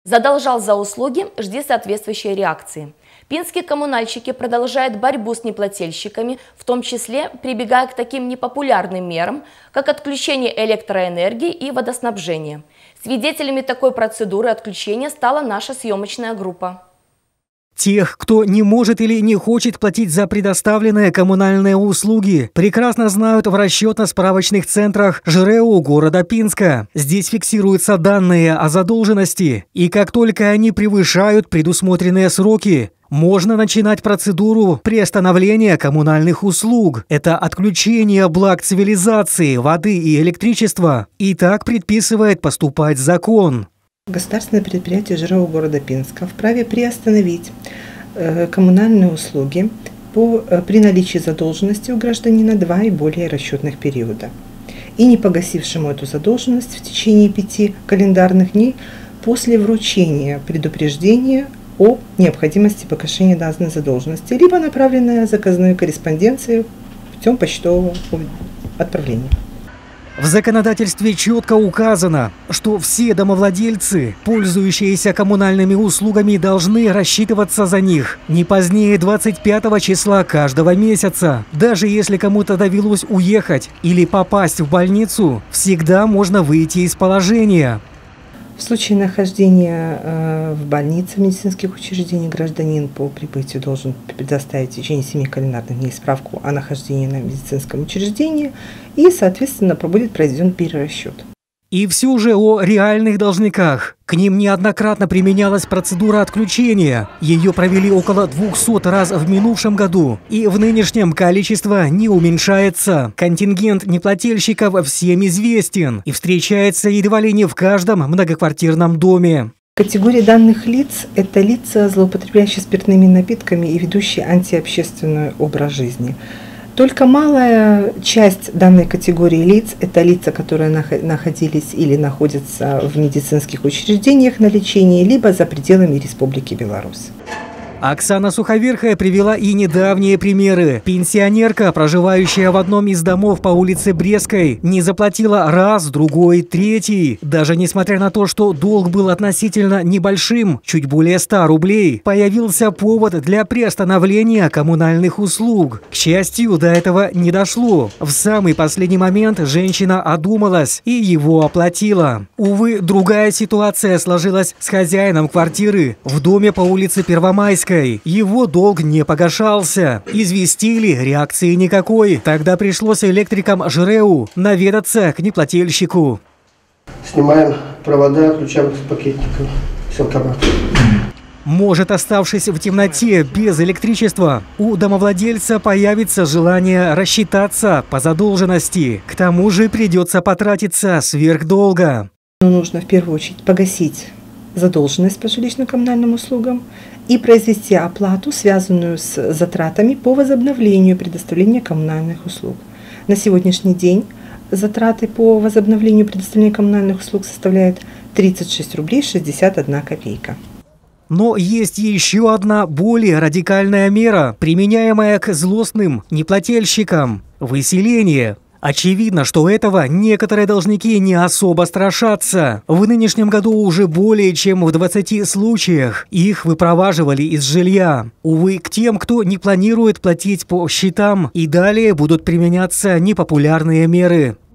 Задолжал за услуги, жди соответствующей реакции. Пинские коммунальщики продолжают борьбу с неплательщиками, в том числе прибегая к таким непопулярным мерам, как отключение электроэнергии и водоснабжения. Свидетелями такой процедуры отключения стала наша съемочная группа. Тех, кто не может или не хочет платить за предоставленные коммунальные услуги, прекрасно знают в расчетно-справочных центрах ЖРЭУ города Пинска. Здесь фиксируются данные о задолженности, и как только они превышают предусмотренные сроки, можно начинать процедуру приостановления коммунальных услуг. Это отключение благ цивилизации, воды и электричества. И так предписывает поступать закон. Государственное предприятие ЖРЭУ города Пинска вправе приостановить коммунальные услуги при наличии задолженности у гражданина 2 и более расчетных периода и не погасившему эту задолженность в течение 5 календарных дней после вручения предупреждения о необходимости погашения данной задолженности, либо направленная заказной корреспонденцией путем почтового отправления. В законодательстве четко указано, что все домовладельцы, пользующиеся коммунальными услугами, должны рассчитываться за них не позднее 25 числа каждого месяца. Даже если кому-то довелось уехать или попасть в больницу, всегда можно выйти из положения. В случае нахождения в больнице, в медицинских учреждениях, гражданин по прибытию должен предоставить в течение 7 календарных дней справку о нахождении на медицинском учреждении и, соответственно, будет произведен перерасчет. И все же о реальных должниках. К ним неоднократно применялась процедура отключения. Ее провели около 200 раз в минувшем году. И в нынешнем количество не уменьшается. Контингент неплательщиков всем известен и встречается едва ли не в каждом многоквартирном доме. Категория данных лиц – это лица, злоупотребляющие спиртными напитками и ведущие антиобщественный образ жизни. Только малая часть данной категории лиц – это лица, которые находились или находятся в медицинских учреждениях на лечении, либо за пределами Республики Беларусь. Оксана Суховерхая привела и недавние примеры. Пенсионерка, проживающая в одном из домов по улице Брестской, не заплатила раз, другой, третий. Даже несмотря на то, что долг был относительно небольшим, чуть более 100 рублей, появился повод для приостановления коммунальных услуг. К счастью, до этого не дошло. В самый последний момент женщина одумалась и его оплатила. Увы, другая ситуация сложилась с хозяином квартиры в доме по улице Первомайской. Его долг не погашался. Известили, реакции никакой. Тогда пришлось электрикам ЖРЭУ наведаться к неплательщику. Снимаем провода, включаем с пакетников. Силкомат. Может, оставшись в темноте без электричества, у домовладельца появится желание рассчитаться по задолженности. К тому же придется потратиться сверхдолго. Нужно в первую очередь погасить задолженность по жилищно-коммунальным услугам и произвести оплату, связанную с затратами по возобновлению предоставления коммунальных услуг. На сегодняшний день затраты по возобновлению предоставления коммунальных услуг составляют 36 рублей 61 копейка. Но есть еще одна более радикальная мера, применяемая к злостным неплательщикам – выселение. Очевидно, что этого некоторые должники не особо страшатся. В нынешнем году уже более чем в 20 случаях их выпроваживали из жилья. Увы, к тем, кто не планирует платить по счетам, и далее будут применяться непопулярные меры.